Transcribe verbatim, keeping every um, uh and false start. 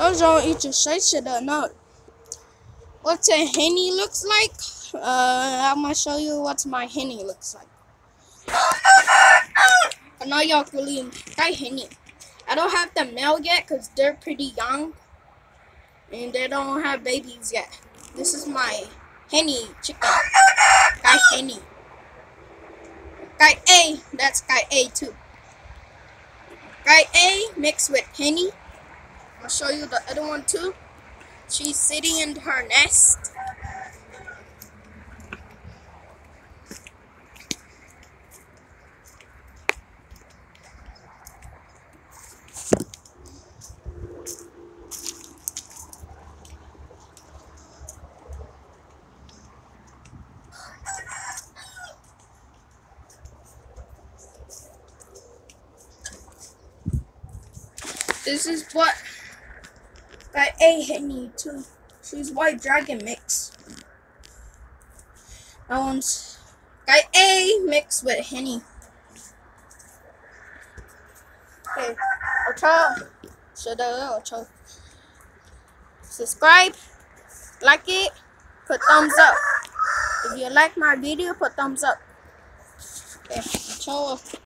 Those don't eat your shit or not. What a henny looks like? Uh, I'm gonna show you what my henny looks like. I know y'all really like henny. I don't have the male yet because they're pretty young and they don't have babies yet. This is my henny chicken. Guy henny. Guy A, that's guy A too. Guy A mixed with henny. I'll show you the other one too. She's sitting in her nest. This is what guy A henny too. She's white dragon mix. That one's guy A mixed with henny. Okay, I'll try. Should I try? Subscribe, like it, put thumbs up. If you like my video, put thumbs up. Okay, ciao.